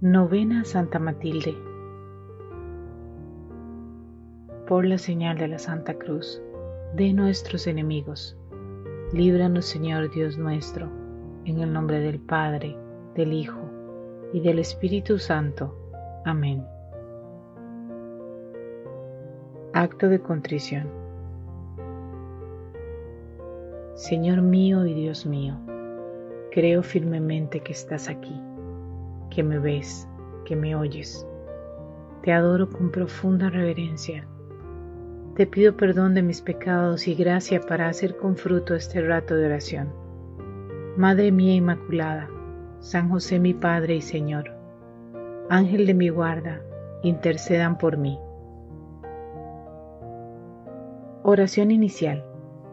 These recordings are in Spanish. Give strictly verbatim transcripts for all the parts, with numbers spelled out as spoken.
Novena a Santa Matilde. Por la señal de la Santa Cruz de nuestros enemigos, líbranos, Señor Dios nuestro, en el nombre del Padre, del Hijo y del Espíritu Santo. Amén. Acto de contrición. Señor mío y Dios mío, creo firmemente que estás aquí, que me ves, que me oyes. Te adoro con profunda reverencia. Te pido perdón de mis pecados y gracia para hacer con fruto este rato de oración. Madre mía Inmaculada, San José mi Padre y Señor, Ángel de mi guarda, intercedan por mí. Oración inicial.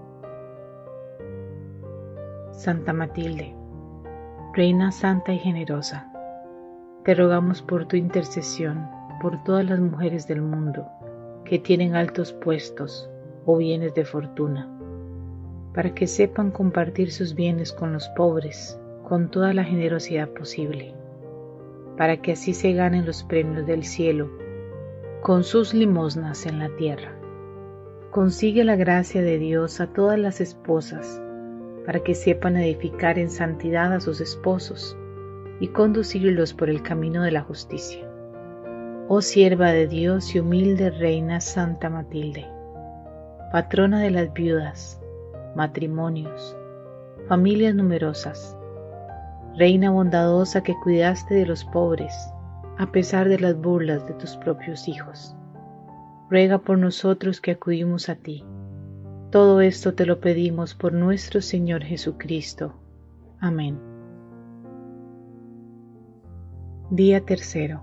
Santa Matilde, Reina Santa y Generosa, te rogamos por tu intercesión por todas las mujeres del mundo que tienen altos puestos o bienes de fortuna, para que sepan compartir sus bienes con los pobres con toda la generosidad posible, para que así se ganen los premios del cielo con sus limosnas en la tierra. Consigue la gracia de Dios a todas las esposas, para que sepan edificar en santidad a sus esposos y conducirlos por el camino de la justicia. Oh sierva de Dios y humilde Reina Santa Matilde, patrona de las viudas, matrimonios, familias numerosas, Reina bondadosa que cuidaste de los pobres, a pesar de las burlas de tus propios hijos, ruega por nosotros que acudimos a ti. Todo esto te lo pedimos por nuestro Señor Jesucristo. Amén. Día tercero.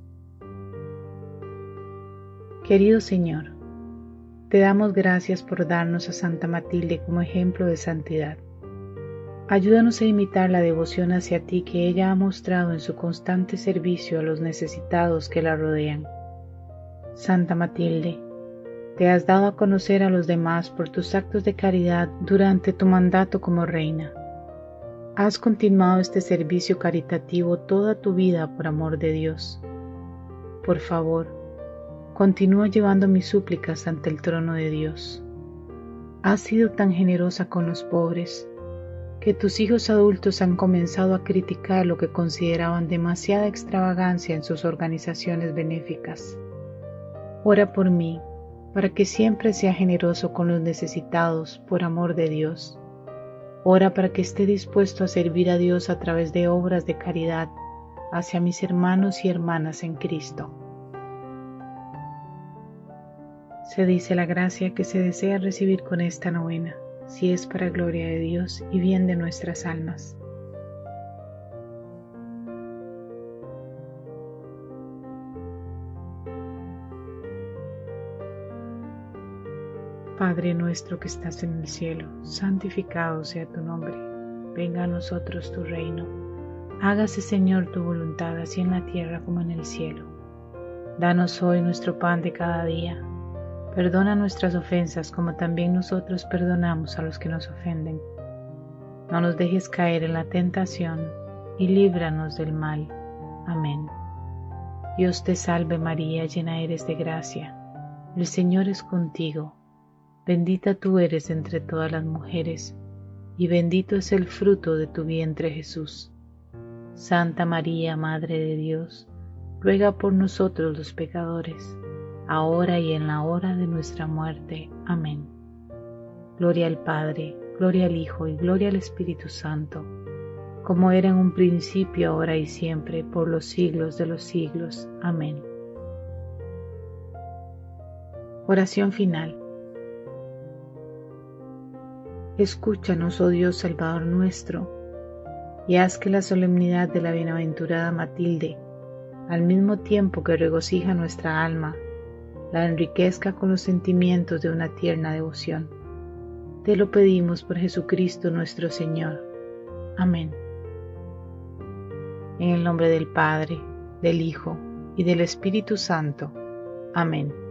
Querido Señor, te damos gracias por darnos a Santa Matilde como ejemplo de santidad. Ayúdanos a imitar la devoción hacia ti que ella ha mostrado en su constante servicio a los necesitados que la rodean. Santa Matilde, te has dado a conocer a los demás por tus actos de caridad durante tu mandato como reina. Has continuado este servicio caritativo toda tu vida por amor de Dios. Por favor, continúa llevando mis súplicas ante el trono de Dios. Has sido tan generosa con los pobres que tus hijos adultos han comenzado a criticar lo que consideraban demasiada extravagancia en sus organizaciones benéficas. Ora por mí, para que siempre sea generoso con los necesitados por amor de Dios. Ora para que esté dispuesto a servir a Dios a través de obras de caridad hacia mis hermanos y hermanas en Cristo. Se dice la gracia que se desea recibir con esta novena, si es para gloria de Dios y bien de nuestras almas. Padre nuestro que estás en el cielo, santificado sea tu nombre. Venga a nosotros tu reino. Hágase, Señor, tu voluntad, así en la tierra como en el cielo. Danos hoy nuestro pan de cada día. Perdona nuestras ofensas como también nosotros perdonamos a los que nos ofenden. No nos dejes caer en la tentación y líbranos del mal. Amén. Dios te salve María, llena eres de gracia. El Señor es contigo. Bendita tú eres entre todas las mujeres, y bendito es el fruto de tu vientre Jesús. Santa María, Madre de Dios, ruega por nosotros los pecadores, ahora y en la hora de nuestra muerte. Amén. Gloria al Padre, gloria al Hijo y gloria al Espíritu Santo, como era en un principio, ahora y siempre, por los siglos de los siglos. Amén. Oración final. Escúchanos, oh Dios Salvador nuestro, y haz que la solemnidad de la bienaventurada Matilde, al mismo tiempo que regocija nuestra alma, la enriquezca con los sentimientos de una tierna devoción. Te lo pedimos por Jesucristo nuestro Señor. Amén. En el nombre del Padre, del Hijo y del Espíritu Santo. Amén.